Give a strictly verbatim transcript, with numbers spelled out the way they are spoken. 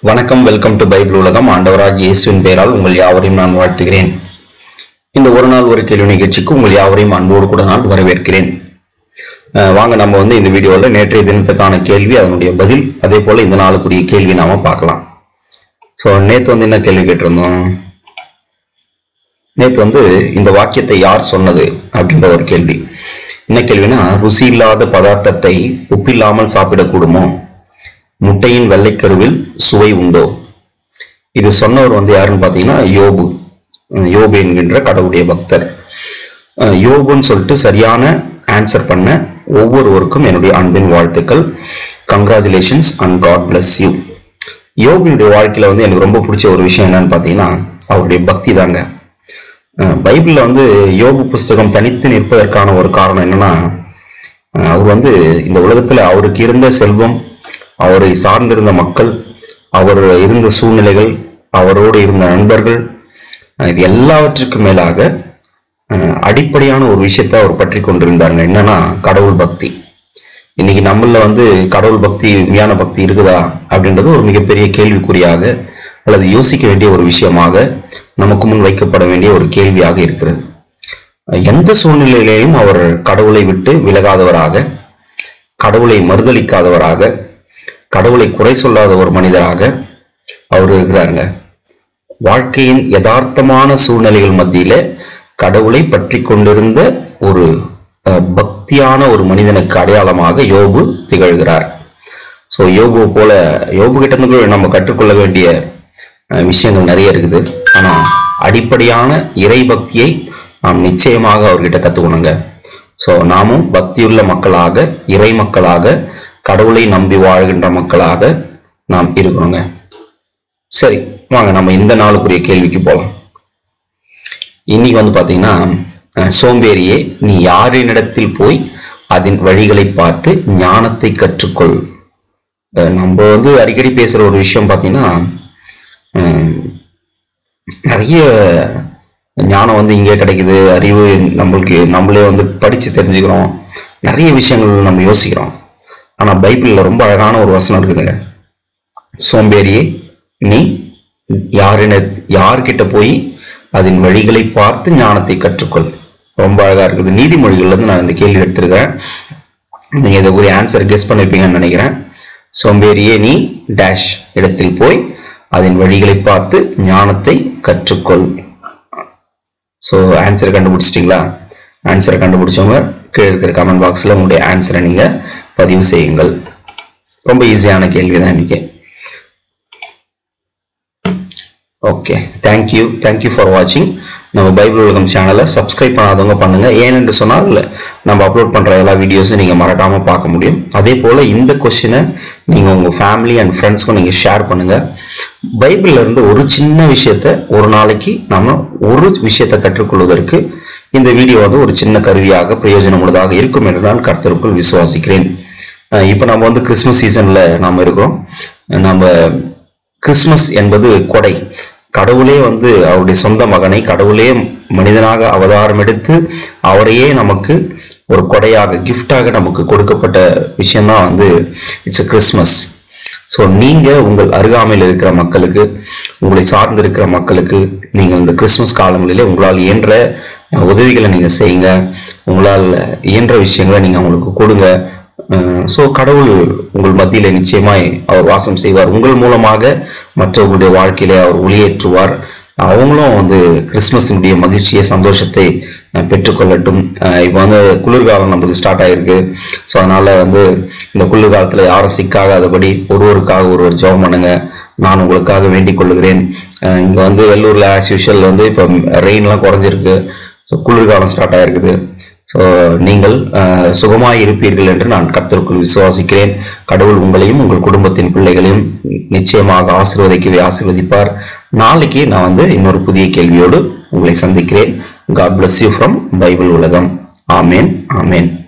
வணக்கம். Welcome to Bible உலகம். ஆண்டவராகிய இயேசுவின் பெயரால் உங்கள் யாவரையும் நான் வாழ்த்துகிறேன். இந்த ஒரு நாள் ஒரு கேள்வி நிகழ்ச்சிக்கு உங்கள் யாவரையும் அன்போடு கூட நான் வரவேற்கிறேன். வாங்க நம்ம வந்து இந்த வீடியோவில் நேற்றைய தினத்துக்கான கேள்வி, அதனுடைய பதில், அதே போல இந்த நாளுக்குரிய கேள்வி நாம பார்க்கலாம். ஸோ நேற்று வந்து என்ன கேள்வி கேட்டிருந்தோம்? நேற்று வந்து இந்த வாக்கியத்தை யார் சொன்னது அப்படின்ற ஒரு கேள்வி. என்ன கேள்வினா, ருசி இல்லாத பதார்த்தத்தை உப்பில்லாமல் சாப்பிடக்கூடுமோ? முட்டையின் வெள்ளைக்கருவில் சுவை உண்டோ? இது சொன்னவர் வந்து யாருன்னு பார்த்தீங்கன்னா யோபு. யோபு என்கின்ற கடவுளுடைய பக்தர். யோபுன்னு சொல்லிட்டு சரியான ஆன்சர் பண்ண ஒவ்வொருவருக்கும் என்னுடைய அன்பின் வாழ்த்துக்கள். Congratulations and God bless you. யோபுடைய வாழ்க்கையில வந்து எனக்கு ரொம்ப பிடிச்ச ஒரு விஷயம் என்னன்னு பார்த்தீங்கன்னா அவருடைய பக்தி தாங்க. பைபிள்ல வந்து யோபு புஸ்தகம் தனித்து நிற்பதற்கான ஒரு காரணம் என்னன்னா, அவர் வந்து இந்த உலகத்துல அவருக்கு இருந்த செல்வம், அவரை சார்ந்திருந்த மக்கள், அவர் இருந்த சூழ்நிலைகள், அவரோடு இருந்த நண்பர்கள், இது எல்லாவற்றுக்கும் மேலாக அடிப்படையான ஒரு விஷயத்தை அவர் பற்றி கொண்டிருந்தாருங்க. என்னன்னா கடவுள் பக்தி. இன்னைக்கு நம்மள வந்து கடவுள் பக்தி, ஞான பக்தி இருக்குதா அப்படின்றது ஒரு மிகப்பெரிய கேள்விக்குறியாக அல்லது யோசிக்க வேண்டிய ஒரு விஷயமாக நமக்கு முன் வைக்கப்பட வேண்டிய ஒரு கேள்வியாக இருக்கிறது. எந்த சூழ்நிலையிலையும் அவர் கடவுளை விட்டு விலகாதவராக, கடவுளை மறுதளிக்காதவராக, கடவுளை குறை சொல்லாத ஒரு மனிதராக அவர் இருக்கிறாருங்க. வாழ்க்கையின் யதார்த்தமான சூழ்நிலைகள் மத்தியில கடவுளை பற்றி கொண்டிருந்த ஒரு பக்தியான ஒரு மனிதனுக்கு அடையாளமாக யோபு திகழ்கிறார். ஸோ யோபு போல யோபு கிட்ட இருந்து நம்ம கற்றுக்கொள்ள வேண்டிய விஷயங்கள் நிறைய இருக்குது. ஆனா அடிப்படையான இறை பக்தியை நாம் நிச்சயமாக அவர்கிட்ட கத்துக்கணுங்க. ஸோ நாமும் பக்தியுள்ள மக்களாக, இறை மக்களாக, கடவுளை நம்பி வாழ்கின்ற மக்களாக நாம் இருக்கணுங்க. சரி, வாங்க நம்ம இந்த நாளுக்குரிய கேள்விக்கு போகலாம். இன்னைக்கு வந்து பாத்தீங்கன்னா, சோம்பேறியே நீ யாரினிடத்தில் போய் அதன் வழிகளை பார்த்து ஞானத்தை கற்றுக்கொள். நம்ம வந்து அடிக்கடி பேசுற ஒரு விஷயம் பாத்தீங்கன்னா, நிறைய ஞானம் வந்து இங்கே கிடைக்குது, அறிவு நம்மளுக்கு நம்மளே வந்து படிச்சு தெரிஞ்சுக்கிறோம், நிறைய விஷயங்கள் நம்ம யோசிக்கிறோம். ஆனா பைபிள்ல ரொம்ப அழகான ஒரு வசனம் இருக்குதுங்க. சோம்பேறியே நீ யாரின யார்கிட்ட போய் அதன் வழிகளை பார்த்து ஞானத்தை கற்றுக்கொள். ரொம்ப அழகா இருக்குது. நீதிமொழிகள்ல இருந்து நான் இந்த கேள்வி எடுத்திருக்கேன். நீங்க இதை ஒரு ஆன்சர் கெஸ் பண்ணிருப்பீங்கன்னு நினைக்கிறேன். சோம்பேறியே நீ டேஷ் இடத்தில் போய் அதன் வழிகளை பார்த்து ஞானத்தை கற்றுக்கொள். ஸோ ஆன்சர் கண்டுபிடிச்சிட்டீங்களா? ஆன்சரை கண்டுபிடிச்சவங்க கீழே இருக்கிற கமெண்ட் பாக்ஸ்ல உங்களுடைய ஆன்சரை நீங்க பதிவு செய்யுங்கள். ரொம்ப ஈஸியான கேள்விதான் இன்னைக்கு. ஓகே, தேங்க்யூ தேங்க்யூ ஃபார் வாட்சிங். நம்ம பைபிள் உலகம் சேனலை சப்ஸ்கிரைப் பண்ணாதவங்க பண்ணுங்க. ஏனென்று சொன்னால் நம்ம அப்லோட் பண்ற எல்லா வீடியோஸும் நீங்க மறக்காம பார்க்க முடியும். அதே போல இந்த கொஸ்டினை நீங்க உங்க ஃபேமிலி அண்ட் ஃப்ரெண்ட்ஸ்க்கும் நீங்க ஷேர் பண்ணுங்க. பைபிள்ல இருந்து ஒரு சின்ன விஷயத்த ஒரு நாளைக்கு நாம ஒரு விஷயத்தை கற்றுக்கொள்வதற்கு இந்த வீடியோ வந்து ஒரு சின்ன கருவியாக பிரயோஜனம் உள்ளதாக இருக்கும் என்று நான் கர்த்தருக்குள் விசுவாசிக்கிறேன். இப்ப நம்ம வந்து கிறிஸ்துமஸ் சீசன்ல நாம இருக்கிறோம். நம்ம கிறிஸ்துமஸ் என்பது கொடை. கடவுளே வந்து அவருடைய சொந்த மகனை, கடவுளே மனிதனாக அவதாரம் எடுத்து அவரையே நமக்கு ஒரு கொடையாக, கிஃப்டாக நமக்கு கொடுக்கப்பட்ட விஷயம்தான் வந்து இட்ஸ் அ கிறிஸ்துமஸ். ஸோ நீங்க உங்கள் அருகாமையில் இருக்கிற மக்களுக்கு, உங்களை சார்ந்து இருக்கிற மக்களுக்கு நீங்கள் இந்த கிறிஸ்துமஸ் காலங்களிலே உங்களால் இயன்ற உதவிகளை நீங்க செய்யுங்க. உங்களால் இயன்ற விஷயங்களை நீங்க அவங்களுக்கு கொடுங்க. ஸோ கடவுள் உங்கள் மத்தியில நிச்சயமாய் அவர் வாசம் செய்வார். உங்கள் மூலமாக மற்றவர்களுடைய வாழ்க்கையில அவர் ஒளியேற்றுவார். அவங்களும் வந்து கிறிஸ்துமஸினுடைய மகிழ்ச்சியை, சந்தோஷத்தை பெற்றுக்கொள்ளட்டும். இப்போ வந்து குளிர்காலம் நம்மளுக்கு ஸ்டார்ட் ஆயிருக்கு. ஸோ அதனால வந்து இந்த குளிர்காலத்துல யாரும் சிக்காகாதபடி ஒருவருக்காக ஒருவர் ஜெபம் பண்ணுங்க. நான் உங்களுக்காக வேண்டிக் கொள்ளுகிறேன். இங்க வந்து வெள்ளூர்ல ஆஸ் யூஷுவல் வந்து இப்போ ரெயின்லாம் குறைஞ்சிருக்கு. ஸோ குளிர்காலம் ஸ்டார்ட் ஆயிருக்குது. ஸோ நீங்கள் சுகமாய் இருப்பீர்கள் என்று நான் கர்த்தருக்குள் விசுவாசிக்கிறேன். கடவுள் உங்களையும் உங்கள் குடும்பத்தின் பிள்ளைகளையும் நிச்சயமாக ஆசீர்வதிக்கவே ஆசீர்வதிப்பார். நாளைக்கு நான் வந்து இன்னொரு புதிய கேள்வியோடு உங்களை சந்திக்கிறேன். God bless you from Bible உலகம். ஆமேன், ஆமேன்.